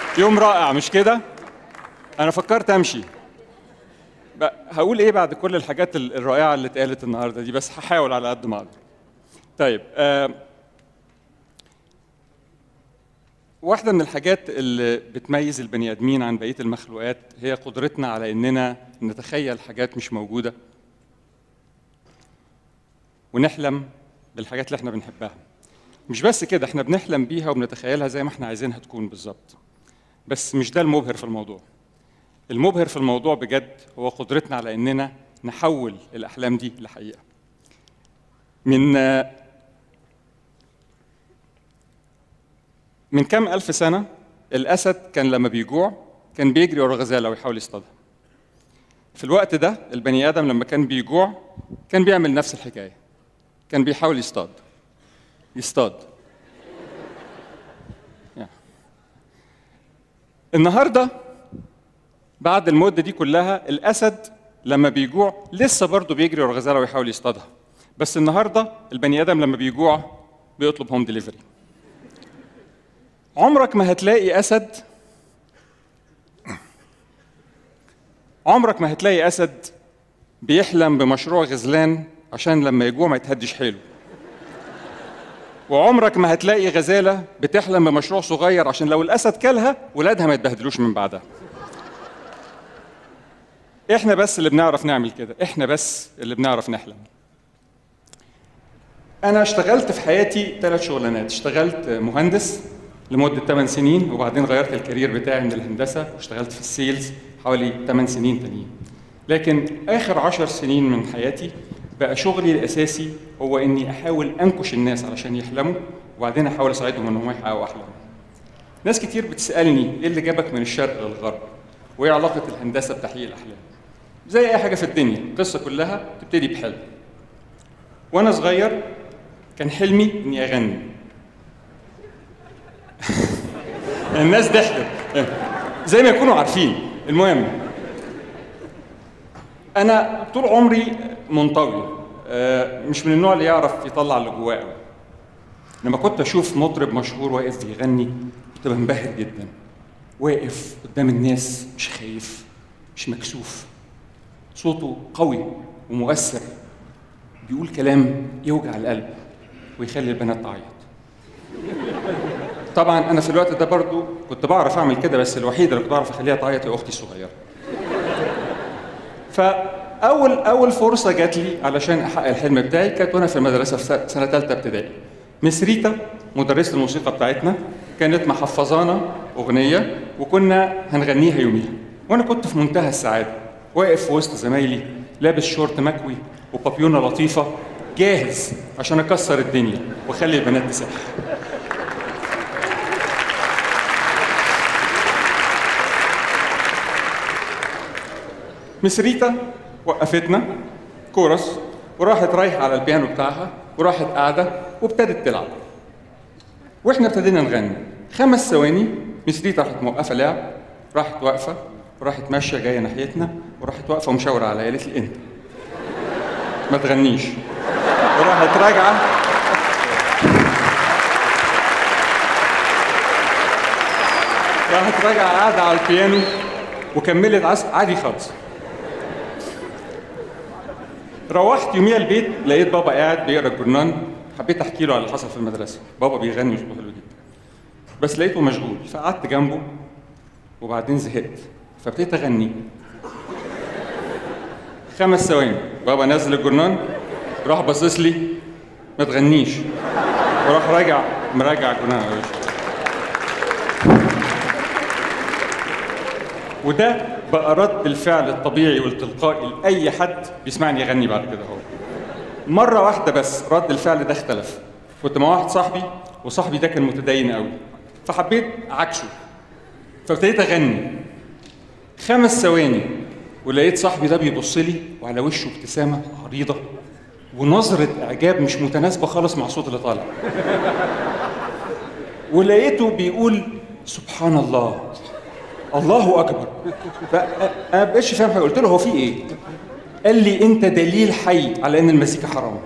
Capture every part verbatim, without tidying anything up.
يوم رائع مش كده؟ أنا فكرت أمشي. هقول إيه بعد كل الحاجات الرائعة اللي اتقالت النهاردة دي، بس هحاول على قد ما أقدر. طيب، آه واحدة من الحاجات اللي بتميز البني آدمين عن بقية المخلوقات هي قدرتنا على إننا نتخيل حاجات مش موجودة ونحلم بالحاجات اللي احنا بنحبها. مش بس كده، احنا بنحلم بيها وبنتخيلها زي ما احنا عايزينها تكون بالظبط. بس مش ده المبهر في الموضوع. المبهر في الموضوع بجد هو قدرتنا على إننا نحول الأحلام دي لحقيقة. من من كام ألف سنة الأسد كان لما بيجوع كان بيجري ورا غزالة ويحاول يصطادها. في الوقت ده البني آدم لما كان بيجوع كان بيعمل نفس الحكاية، كان بيحاول يصطاد يصطاد يعني. النهاردة بعد المدة دي كلها الأسد لما بيجوع لسه برضه بيجري ورا غزالة ويحاول يصطادها، بس النهاردة البني آدم لما بيجوع بيطلب هوم ديليفري. عمرك ما هتلاقي أسد عمرك ما هتلاقي أسد بيحلم بمشروع غزلان عشان لما يجوع ما يتهدش حيله. وعمرك ما هتلاقي غزالة بتحلم بمشروع صغير عشان لو الأسد كلها ولادها ما يتبهدلوش من بعدها. إحنا بس اللي بنعرف نعمل كده، إحنا بس اللي بنعرف نحلم. أنا اشتغلت في حياتي ثلاث شغلانات. اشتغلت مهندس لمدة ثمان سنين، وبعدين غيرت الكارير بتاعي من الهندسة واشتغلت في السيلز حوالي ثمان سنين تانيين. لكن آخر عشر سنين من حياتي بقى شغلي الأساسي هو إني أحاول أنكش الناس علشان يحلموا، وبعدين أحاول أساعدهم إنهم يحققوا أحلامهم. ناس كتير بتسألني إيه اللي جابك من الشرق للغرب؟ وإيه علاقة الهندسة بتحقيق الأحلام؟ زي أي حاجة في الدنيا، القصة كلها تبتدي بحلم. وأنا صغير كان حلمي إني أغني. الناس ضحكت زي ما يكونوا عارفين. المهم، أنا طول عمري منطوي، مش من النوع اللي يعرف يطلع اللي جواه قوي. لما كنت أشوف مطرب مشهور واقف بيغني كنت بنبهر جدا. واقف قدام الناس مش خايف مش مكسوف، صوته قوي ومؤثر، بيقول كلام يوجع القلب ويخلي البنات تعيط. طبعا أنا في الوقت ده برضو كنت بعرف أعمل كده، بس الوحيدة اللي كنت بعرف أخليها تعيط هي أختي الصغيرة. فأول أول فرصة جات لي علشان أحقق الحلم بتاعي كانت وأنا في المدرسة في سنة ثالثة ابتدائي. مس ريتا مدرسة الموسيقى بتاعتنا كانت محفظانا أغنية وكنا هنغنيها يوميها، وأنا كنت في منتهى السعادة واقف في وسط زمايلي لابس شورت مكوي وبابيونة لطيفة جاهز عشان أكسر الدنيا وأخلي البنات تسح. مس ريتا وقفتنا كورس وراحت رايحة على البيانو بتاعها وراحت قاعدة وابتدت تلعب، واحنا ابتدينا نغني. خمس ثواني مس ريتا راحت موقفة لعب، راحت واقفة وراحت ماشية جاية ناحيتنا وراحت واقفة ومشاورة عليا، قالت لي أنت ما تغنيش، وراحت راجعة راحت راجعة قاعدة على البيانو وكملت عزف عادي خالص. روحت يوميها البيت لقيت بابا قاعد بيقرا الجورنال، حبيت احكي له على اللي حصل في المدرسه. بابا بيغني وصوته حلو جدا، بس لقيته مشغول فقعدت جنبه وبعدين زهقت فابتديت اغني. خمس ثواني بابا نزل الجورنال راح باصص لي ما تغنيش، وراح راجع مراجع الجورنال. وده بقى رد الفعل الطبيعي والتلقائي لاي حد بيسمعني يغني بعد كده. هو مره واحده بس رد الفعل ده اختلف. كنت مع واحد صاحبي وصاحبي ده كان متدين قوي، فحبيت عكسه فابتديت اغني. خمس ثواني ولقيت صاحبي ده بيبص لي وعلى وشه ابتسامه عريضه ونظره اعجاب مش متناسبه خالص مع الصوت اللي طالع، ولقيته بيقول سبحان الله الله اكبر. فانا ما بقتش فاهم حاجه، قلت له هو في ايه؟ قال لي انت دليل حي على ان المزيكا حرام.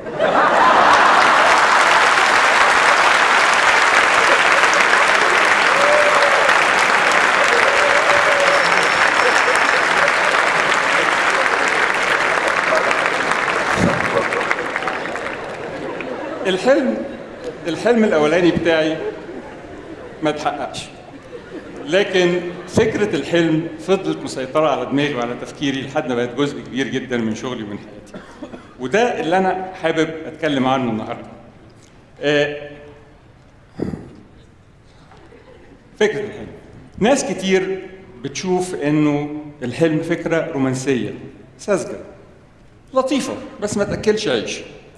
الحلم الحلم الاولاني بتاعي ما اتحققش، لكن فكره الحلم فضلت مسيطره على دماغي وعلى تفكيري لحد ما بقت جزء كبير جدا من شغلي ومن حياتي، وده اللي انا حابب اتكلم عنه النهارده. آه، فكره الحلم. ناس كتير بتشوف انه الحلم فكره رومانسيه ساذجه لطيفه بس ما تاكلش عيش.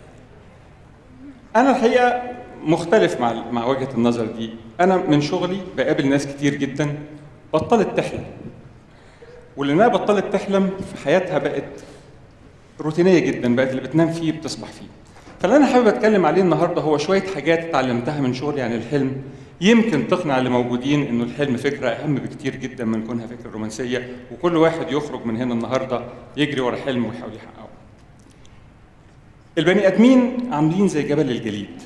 انا الحقيقه مختلف مع مع وجهه النظر دي. انا من شغلي بقابل ناس كتير جدا بطلت تحلم، واللي بطلت تحلم في حياتها بقت روتينيه جدا، بقت اللي بتنام فيه بتصبح فيه. فاللي انا حابب اتكلم عليه النهارده هو شويه حاجات اتعلمتها من شغلي عن الحلم، يمكن تقنع اللي موجودين انه الحلم فكره اهم بكتير جدا من كونها فكره رومانسيه، وكل واحد يخرج من هنا النهارده يجري ورا حلم ويحاول يحققه. البني ادمين عاملين زي جبل الجليد.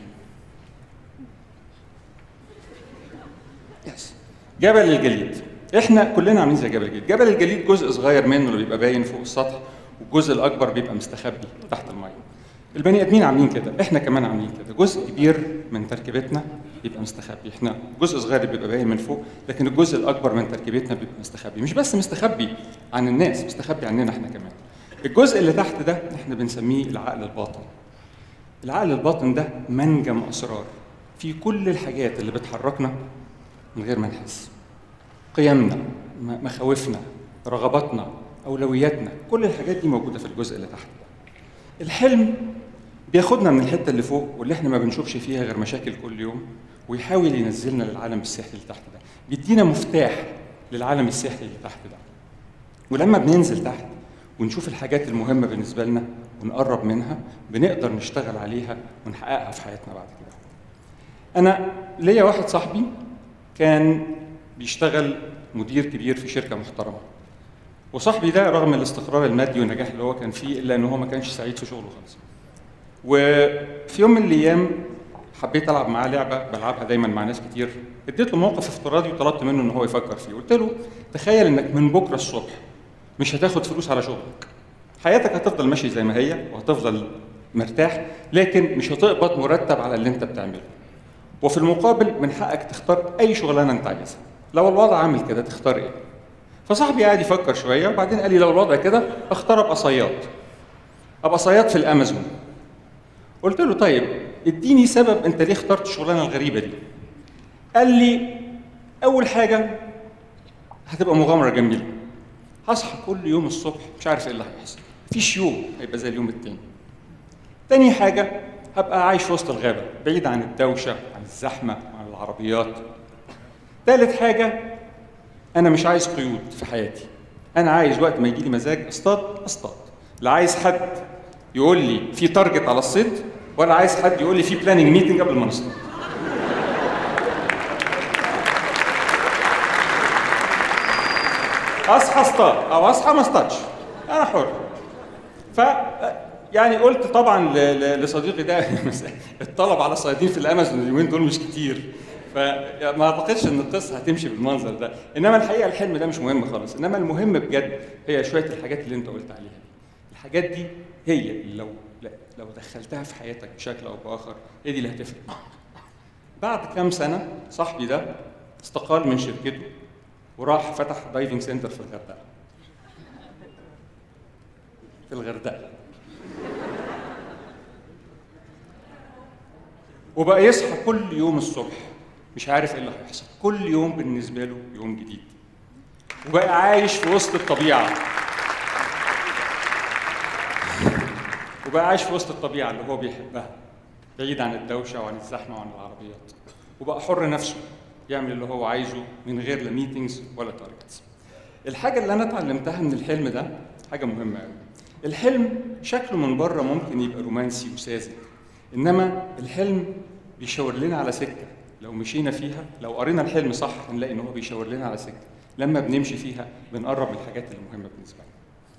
يس جبل الجليد، احنا كلنا عاملين زي جبل الجليد. جبل الجليد جزء صغير منه اللي بيبقى باين فوق السطح، والجزء الاكبر بيبقى مستخبي تحت الميه. البني ادمين عاملين كده، احنا كمان عاملين كده. جزء كبير من تركيبتنا بيبقى مستخبي، احنا جزء صغير بيبقى باين من فوق، لكن الجزء الاكبر من تركيبتنا بيبقى مستخبي. مش بس مستخبي عن الناس، مستخبي عننا احنا كمان. الجزء اللي تحت ده احنا بنسميه العقل الباطن. العقل الباطن ده منجم اسرار في كل الحاجات اللي بتحركنا من غير ما نحس. قيمنا، مخاوفنا، رغباتنا، اولوياتنا، كل الحاجات دي موجوده في الجزء اللي تحت ده. الحلم بياخدنا من الحته اللي فوق واللي احنا ما بنشوفش فيها غير مشاكل كل يوم، ويحاول ينزلنا للعالم السحري اللي تحت ده. بيدينا مفتاح للعالم السحري اللي تحت ده. ولما بننزل تحت ونشوف الحاجات المهمه بالنسبه لنا ونقرب منها، بنقدر نشتغل عليها ونحققها في حياتنا بعد كده. انا ليا واحد صاحبي كان بيشتغل مدير كبير في شركه محترمه، وصاحبي ده رغم الاستقرار المادي والنجاح اللي هو كان فيه الا ان هو ما كانش سعيد في شغله خالص. وفي يوم من الايام حبيت العب معاه لعبه بلعبها دايما مع ناس كتير، اديت له موقف افتراضي وطلبت منه ان هو يفكر فيه. قلت له تخيل انك من بكره الصبح مش هتاخد فلوس على شغلك، حياتك هتفضل ماشي زي ما هي وهتفضل مرتاح، لكن مش هتقبض مرتب على اللي انت بتعمله، وفي المقابل من حقك تختار اي شغلانه انت عايزها. لو الوضع عامل كده تختار ايه؟ فصاحبي قاعد يفكر شويه وبعدين قال لي لو الوضع كده اختار ابقى صياد. ابقى صياد في الامازون. قلت له طيب اديني سبب انت ليه اخترت الشغلانه الغريبه دي؟ قال لي اول حاجه هتبقى مغامره جميله. هصحى كل يوم الصبح مش عارف ايه اللي هيحصل، مفيش يوم هيبقى زي اليوم التاني. تاني حاجه هبقى عايش في وسط الغابه بعيد عن الدوشه عن الزحمه عن العربيات. تالت حاجه انا مش عايز قيود في حياتي، انا عايز وقت ما يجي لي مزاج اصطاد اصطاد. لا عايز حد يقول لي في تارجت على الصيد، ولا عايز حد يقول لي في بلاننج ميتنج قبل ما نصطاد. اصحى اصطاد او اصحى ما اصطادش، انا حر. ف يعني قلت طبعا لصديقي ده الطلب على الصيادين في الامازون اليومين دول مش كتير، فما اعتقدش ان القصه هتمشي بالمنظر ده. انما الحقيقه الحلم ده مش مهم خالص، انما المهم بجد هي شويه الحاجات اللي انت قلت عليها. الحاجات دي هي اللي لو لو دخلتها في حياتك بشكل او باخر هي دي اللي هتفرق معاك. بعد كام سنه صاحبي ده استقال من شركته وراح فتح دايفنج سنتر في الغردقه. في الغردقه. وبقى يصحى كل يوم الصبح مش عارف ايه اللي هيحصل، كل يوم بالنسبه له يوم جديد. وبقى عايش في وسط الطبيعه. وبقى عايش في وسط الطبيعه اللي هو بيحبها، بعيد عن الدوشه وعن الزحمه وعن العربيات. وبقى حر نفسه يعمل اللي هو عايزه من غير لا ميتنجز ولا تارجتس. الحاجه اللي انا اتعلمتها من الحلم ده حاجه مهمه قوي. الحلم شكله من بره ممكن يبقى رومانسي وساذج، انما الحلم بيشاور لنا على سكه لو مشينا فيها، لو قرينا الحلم صح هنلاقي ان هو بيشاور لنا على سكه، لما بنمشي فيها بنقرب من الحاجات المهمه بالنسبه لنا.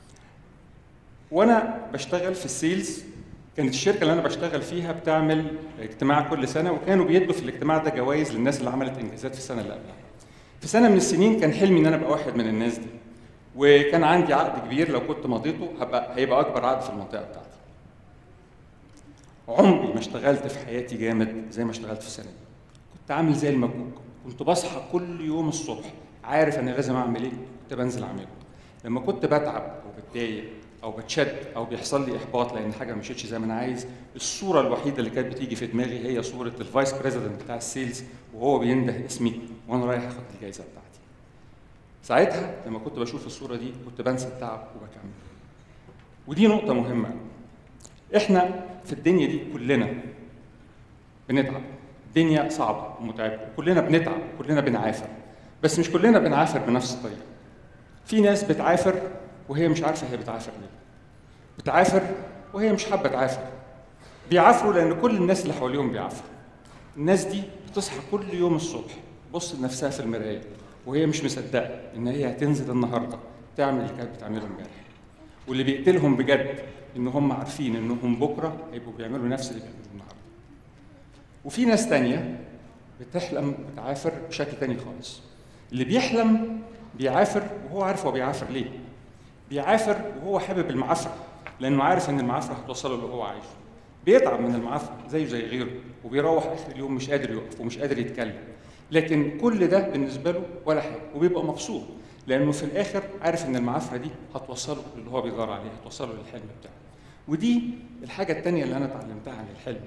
وانا بشتغل في السيلز، كانت الشركه اللي انا بشتغل فيها بتعمل اجتماع كل سنه، وكانوا بيدوا في الاجتماع ده جوائز للناس اللي عملت انجازات في السنه اللي قبلها. في سنه من السنين كان حلمي ان انا ابقى واحد من الناس دي، وكان عندي عقد كبير لو كنت مضيته هبقى هيبقى اكبر عقد في المنطقه بتاعتي. عمري ما اشتغلت في حياتي جامد زي ما اشتغلت في السنه دي. كنت عامل زي المكوك، كنت بصحى كل يوم الصبح عارف انا لازم اعمل ايه، كنت بنزل اعمله. لما كنت بتعب او بتضايق او بتشد او بيحصل لي احباط لان حاجه ما مشيتش زي ما انا عايز، الصوره الوحيده اللي كانت بتيجي في دماغي هي صوره الفايس بريزيدنت بتاع السيلز وهو بينده اسمي وانا رايح اخد الجائزه بتاعتي. ساعتها لما كنت بشوف الصوره دي كنت بنسى التعب وبكمل. ودي نقطه مهمه. احنا في الدنيا دي كلنا بنتعب، الدنيا صعبه ومتعبه، كلنا بنتعب وكلنا بنعافر، بس مش كلنا بنعافر بنفس الطريقه. في ناس بتعافر وهي مش عارفه هي بتعافر ليه. بتعافر وهي مش حابه تعافر. بيعافروا لان كل الناس اللي حواليهم بيعافروا. الناس دي بتصحى كل يوم الصبح تبص لنفسها في المرايه وهي مش مصدقه ان هي هتنزل النهارده تعمل اللي كانت بتعمله امبارح. واللي بيقتلهم بجد ان هم عارفين انهم بكره هيبقوا بيعملوا نفس اللي بيعملوه النهارده. وفي ناس تانيه بتحلم وبتعافر بشكل تاني خالص. اللي بيحلم بيعافر وهو عارف هو بيعافر ليه. بيعافر وهو حابب المعافره لانه عارف ان المعافره هتوصله اللي هو عايزه. بيتعب من المعافره زيه زي غيره وبيروح اخر اليوم مش قادر يقف ومش قادر يتكلم. لكن كل ده بالنسبه له ولا حاجه وبيبقى مبسوط لانه في الاخر عارف ان المعافره دي هتوصله اللي هو بيدور عليه، هتوصله للحلم بتاعه. ودي الحاجه الثانيه اللي انا اتعلمتها عن الحلم.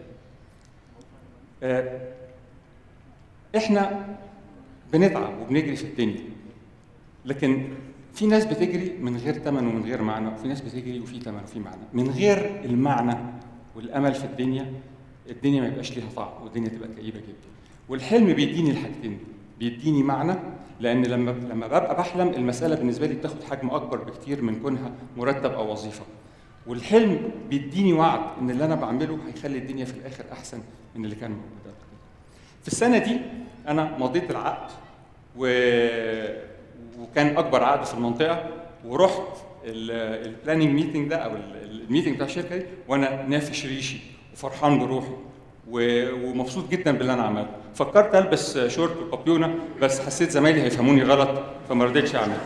آه احنا بنتعب وبنجري في الدنيا، لكن في ناس بتجري من غير ثمن ومن غير معنى، وفي ناس بتجري وفي ثمن وفي معنى. من غير المعنى والامل في الدنيا الدنيا ما يبقاش ليها طعم والدنيا تبقى كئيبه جدا. والحلم بيديني الحاجتين، بيديني معنى لان لما لما ببقى بحلم المساله بالنسبه لي بتاخد حجم اكبر بكتير من كونها مرتب او وظيفه. والحلم بيديني وعد ان اللي انا بعمله هيخلي الدنيا في الاخر احسن من اللي كان موجود قبل كده. في السنه دي انا مضيت العقد و... وكان اكبر عقد في المنطقه، ورحت البلاننج ميتنج ده او الميتنج بتاع الشركه دي وانا نافش ريشي وفرحان بروحي ومبسوط جدا باللي انا عملته. فكرت البس شورت وبابيونه بس حسيت زمايلي هيفهموني غلط فما رضيتش اعمل.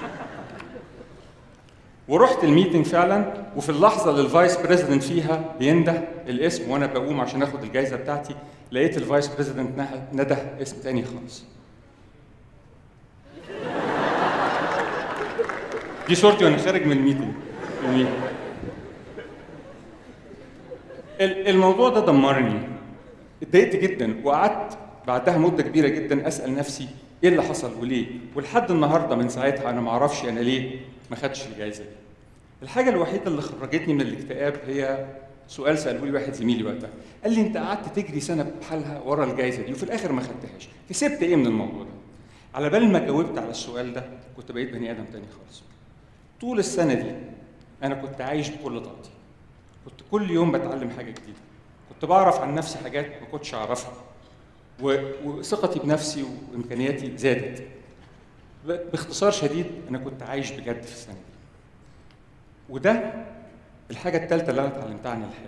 ورحت الميتنج فعلا، وفي اللحظه اللي الفايس بريزيدنت فيها بينده الاسم وانا بقوم عشان اخد الجائزه بتاعتي لقيت الفايس بريزيدنت نده اسم تاني خالص. دي صورتي وانا خارج من الميتنج. الموضوع ده دمرني، اتضايقت جدا وقعدت بعدها مده كبيره جدا اسال نفسي ايه اللي حصل وليه، ولحد النهارده من ساعتها انا ما اعرفش انا ليه ما خدتش الجائزه دي. الحاجه الوحيده اللي خرجتني من الاكتئاب هي سؤال ساله لي واحد زميلي وقتها، قال لي انت قعدت تجري سنه بحالها ورا الجائزه دي وفي الاخر ما خدتهاش، كسبت ايه من الموضوع ده؟ على بال ما جاوبت على السؤال ده كنت بقيت بني ادم تاني خالص. طول السنه دي انا كنت عايش بكل طاقتي، كنت كل يوم بتعلم حاجه جديده، كنت بعرف عن نفسي حاجات ما كنتش اعرفها، وثقتي بنفسي وامكانياتي زادت. باختصار شديد انا كنت عايش بجد في السنه دي. وده الحاجه الثالثه اللي انا اتعلمتها عن الحلم.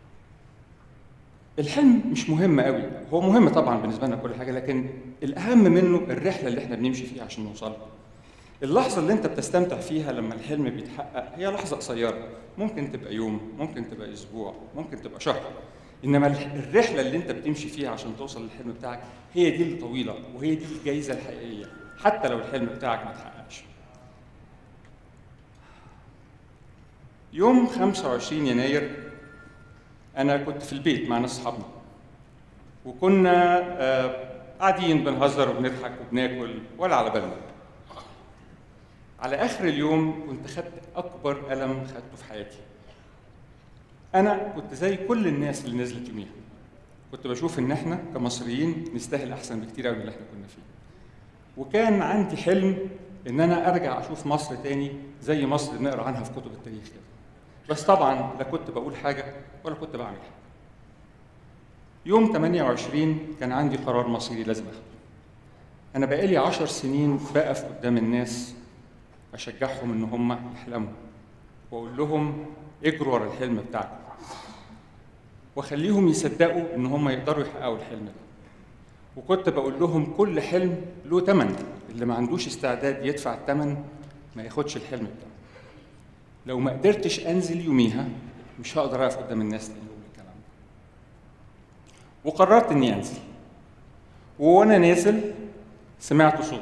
الحلم مش مهم قوي، هو مهم طبعا بالنسبه لنا كل حاجه، لكن الاهم منه الرحله اللي احنا بنمشي فيها عشان نوصل له. اللحظه اللي انت بتستمتع فيها لما الحلم بيتحقق هي لحظه قصيره، ممكن تبقى يوم، ممكن تبقى اسبوع، ممكن تبقى شهر. انما الرحله اللي انت بتمشي فيها عشان توصل للحلم بتاعك هي دي اللي طويله، وهي دي الجائزه الحقيقيه حتى لو الحلم بتاعك ما اتحققش. يوم خمسة وعشرين يناير انا كنت في البيت مع ناس اصحابنا، وكنا قاعدين بنهزر وبنضحك وبناكل ولا على بالنا. على اخر اليوم كنت خدت اكبر الم خدته في حياتي. انا كنت زي كل الناس اللي نزلت يوميها، كنت بشوف ان احنا كمصريين نستاهل احسن بكتير قوي من اللي احنا كنا فيه. وكان عندي حلم ان انا ارجع اشوف مصر تاني زي مصر بنقرا عنها في كتب التاريخ كده. بس طبعا لا كنت بقول حاجه ولا كنت بعمل حاجه. يوم ثمانية وعشرين كان عندي قرار مصيري لازم اخده. انا بقالي عشر سنين بقف قدام الناس اشجعهم ان هم يحلموا واقول لهم اجروا ورا الحلم بتاعكم، واخليهم يصدقوا ان هم يقدروا يحققوا الحلم ده. وكنت بقول لهم كل حلم له ثمن، اللي ما عندوش استعداد يدفع الثمن ما ياخدش الحلم بتاعه. لو ما قدرتش انزل يوميها مش هقدر اقف قدام الناس تاني اقول الكلام ده. وقررت اني انزل. وانا نازل سمعت صوت.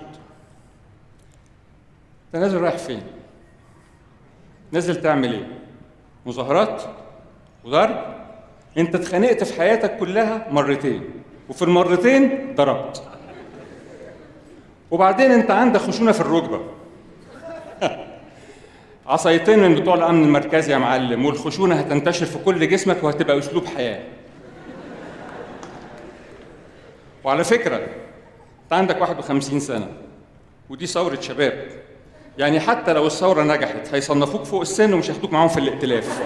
انت نازل رايح فين؟ نازل تعمل ايه؟ مظاهرات وضرب؟ انت اتخانقت في حياتك كلها مرتين، وفي المرتين ضربت. وبعدين انت عندك خشونه في الركبه. عصايتين من بتوع الامن المركزي يا معلم، والخشونه هتنتشر في كل جسمك وهتبقى اسلوب حياه. وعلى فكره انت عندك واحد وخمسين سنه ودي ثوره شباب، يعني حتى لو الثوره نجحت هيصنفوك فوق السن ومش هياخدوك معاهم في الائتلاف.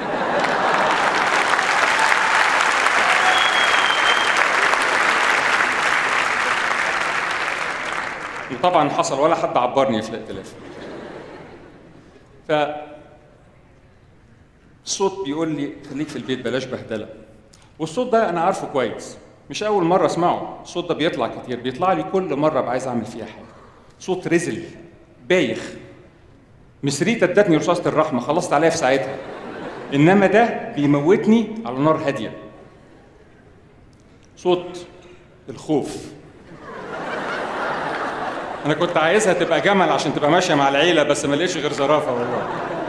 وطبعا حصل ولا حد عبرني في الائتلاف. ف الصوت بيقول لي خليك في البيت بلاش بهدله. والصوت ده انا عارفه كويس، مش اول مره اسمعه، الصوت ده بيطلع كتير، بيطلع لي كل مره ابقى عايز اعمل فيها حاجه. صوت رزل بايخ. مسريتا ادتني رصاصه الرحمه خلصت عليها في ساعتها، انما ده بيموتني على نار هاديه. صوت الخوف. انا كنت عايزها تبقى جمل عشان تبقى ماشيه مع العيله، بس ما لقيتش غير زرافه والله.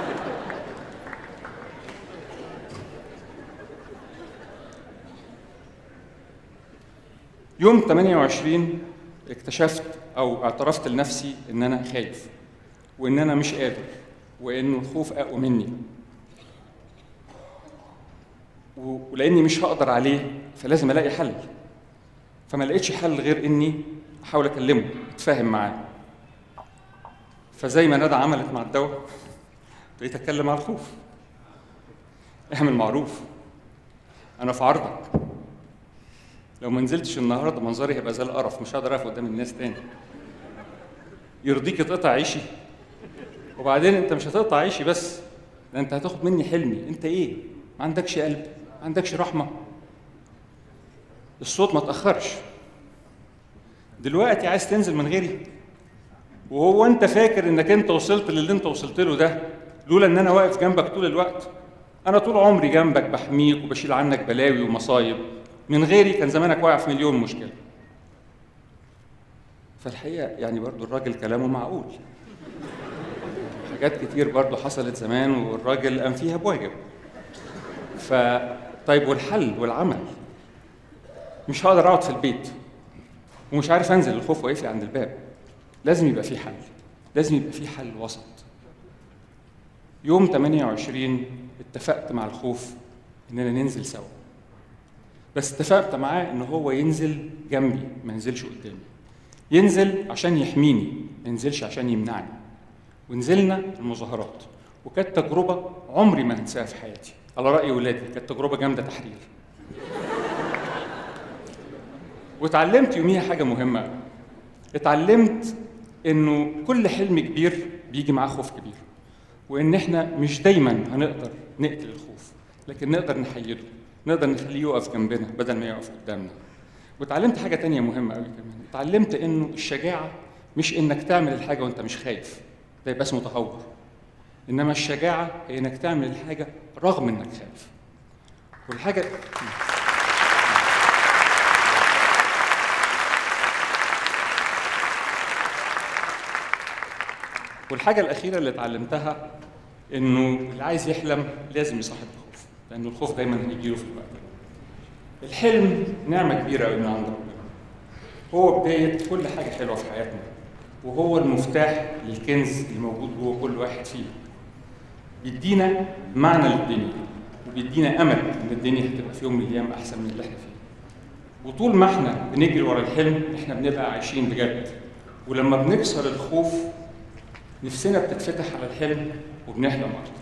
يوم ثمانية وعشرين اكتشفت او اعترفت لنفسي ان انا خايف، وان انا مش قادر، وانه الخوف اقوى مني، ولاني مش هقدر عليه فلازم الاقي حل. فما لقيتش حل غير اني احاول اكلمه اتفاهم معاه. فزي ما ندى عملت مع الدواء بقيت اتكلم مع الخوف. اعمل معروف، انا في عرضك، لو ما نزلتش النهارده منظري هيبقى زي القرف، مش هقدر اقف قدام الناس تاني. يرضيك تقطع عيشي؟ وبعدين انت مش هتقطع عيشي بس، ده انت هتاخد مني حلمي. انت ايه؟ ما عندكش قلب؟ ما عندكش رحمه؟ الصوت ما تاخرش. دلوقتي عايز تنزل من غيري؟ وهو انت فاكر انك انت وصلت للي انت وصلت له ده لولا ان انا واقف جنبك طول الوقت؟ انا طول عمري جنبك بحميك وبشيل عنك بلاوي ومصايب، من غيري كان زمانك واقع في مليون مشكله. فالحقيقه يعني برضو الراجل كلامه معقول. حاجات كتير برضو حصلت زمان والراجل قام فيها بواجب. ف طيب والحل والعمل؟ مش هقدر اقعد في البيت ومش عارف انزل، الخوف واقف لي عند الباب. لازم يبقى في حل، لازم يبقى في حل وسط. يوم ثمانية وعشرين اتفقت مع الخوف اننا ننزل سوا، بس اتفقت معاه ان هو ينزل جنبي ما ينزلش قدامي. ينزل عشان يحميني ما ينزلش عشان يمنعني. ونزلنا المظاهرات، وكانت تجربه عمري ما هنساها في حياتي، على راي ولادي كانت تجربه جامده تحرير. واتعلمت يوميها حاجه مهمه قوي. اتعلمت انه كل حلم كبير بيجي معاه خوف كبير، وان احنا مش دايما هنقدر نقتل الخوف، لكن نقدر نحيده، نقدر نخليه يقف جنبنا بدل ما يقف قدامنا. واتعلمت حاجه تانية مهمه قوي كمان، اتعلمت انه الشجاعه مش انك تعمل الحاجه وانت مش خايف، ده يبقى اسمه تهور. انما الشجاعه هي انك تعمل الحاجه رغم انك خايف. والحاجه والحاجه الاخيره اللي اتعلمتها انه اللي عايز يحلم لازم يصاحب الخوف، لانه الخوف دايما هيجيله في الوقت. الحلم نعمه كبيره قوي من عند ربنا، هو بدايه كل حاجه حلوه في حياتنا، وهو المفتاح للكنز اللي موجود جوه كل واحد فينا. بيدينا معنى للدنيا، وبيدينا امل ان الدنيا هتبقى في يوم من الايام احسن من اللي احنا فيه. وطول ما احنا بنجري ورا الحلم احنا بنبقى عايشين بجد. ولما بنكسر الخوف نفسنا بتتفتح على الحلم وبنحلم اكتر.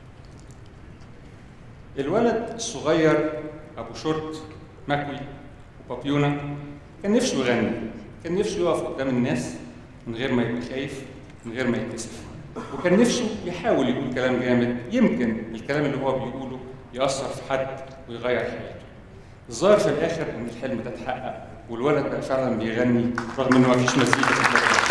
الولد الصغير ابو شورت مكوي وبابيونه كان نفسه يغني، كان نفسه يقف قدام الناس من غير ما يبقى خايف، من غير ما يتكسف، وكان نفسه يحاول يقول كلام جامد، يمكن الكلام اللي هو بيقوله يأثر في حد ويغير حياته. الظاهر في الاخر ان الحلم ده اتحقق، والولد بقى فعلا بيغني رغم انه ما فيش مزيكا في الفترة.